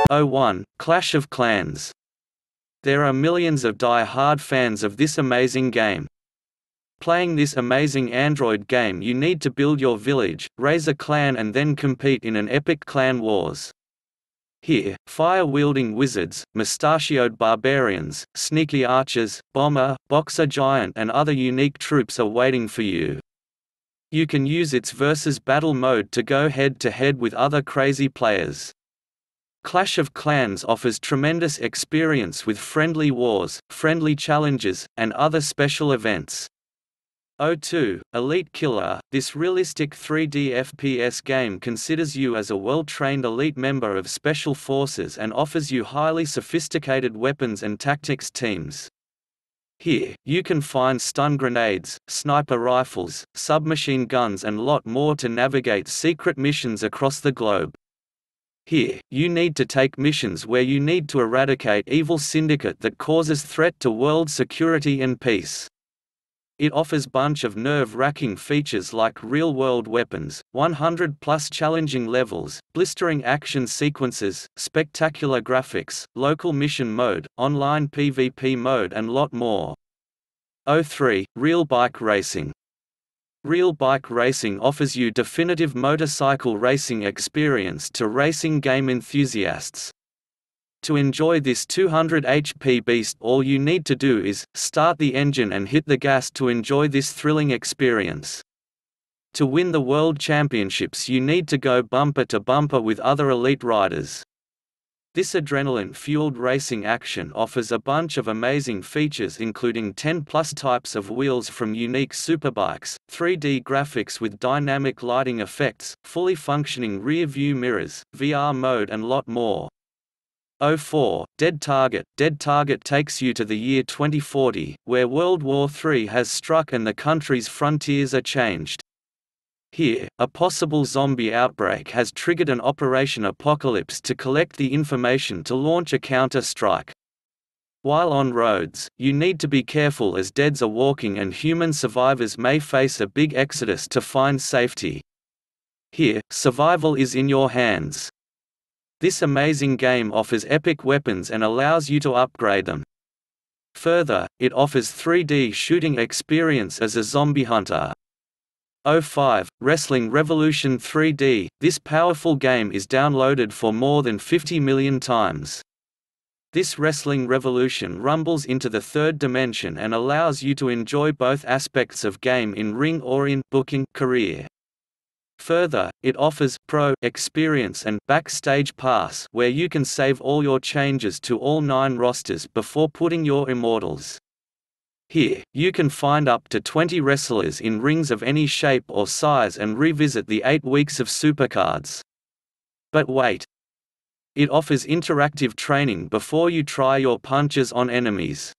01 Clash of Clans. There are millions of die-hard fans of this amazing game. Playing this amazing Android game, you need to build your village, raise a clan and then compete in an epic clan wars. Here, fire-wielding wizards, mustachioed barbarians, sneaky archers, bomber, boxer giant and other unique troops are waiting for you. You can use its versus battle mode to go head-to-head with other crazy players. Clash of Clans offers tremendous experience with friendly wars, friendly challenges, and other special events. 02 Elite Killer. This realistic 3D FPS game considers you as a well-trained elite member of Special Forces and offers you highly sophisticated weapons and tactics teams. Here, you can find stun grenades, sniper rifles, submachine guns and lot more to navigate secret missions across the globe. Here, you need to take missions where you need to eradicate evil syndicate that causes threat to world security and peace. It offers bunch of nerve-wracking features like real-world weapons, 100+ challenging levels, blistering action sequences, spectacular graphics, local mission mode, online PvP mode and lot more. 03 Real Bike Racing. Real Bike Racing offers you definitive motorcycle racing experience to racing game enthusiasts. To enjoy this 200 HP beast, all you need to do is start the engine and hit the gas to enjoy this thrilling experience. To win the World Championships you need to go bumper to bumper with other elite riders. This adrenaline-fueled racing action offers a bunch of amazing features including 10+ types of wheels from unique superbikes, 3D graphics with dynamic lighting effects, fully functioning rear-view mirrors, VR mode and lot more. 04 Dead Target. Dead Target takes you to the year 2040, where World War III has struck and the country's frontiers are changed. Here, a possible zombie outbreak has triggered an Operation Apocalypse to collect the information to launch a counter-strike. While on roads, you need to be careful as deads are walking and human survivors may face a big exodus to find safety. Here, survival is in your hands. This amazing game offers epic weapons and allows you to upgrade them. Further, it offers 3D shooting experience as a zombie hunter. 05 Wrestling Revolution 3D. This powerful game is downloaded for more than 50 million times. This wrestling revolution rumbles into the third dimension and allows you to enjoy both aspects of game in ring or in booking career. Further, it offers Pro Experience and Backstage Pass, where you can save all your changes to all 9 rosters before putting your immortals. Here, you can find up to 20 wrestlers in rings of any shape or size and revisit the 8 weeks of supercards. But wait! It offers interactive training before you try your punches on enemies.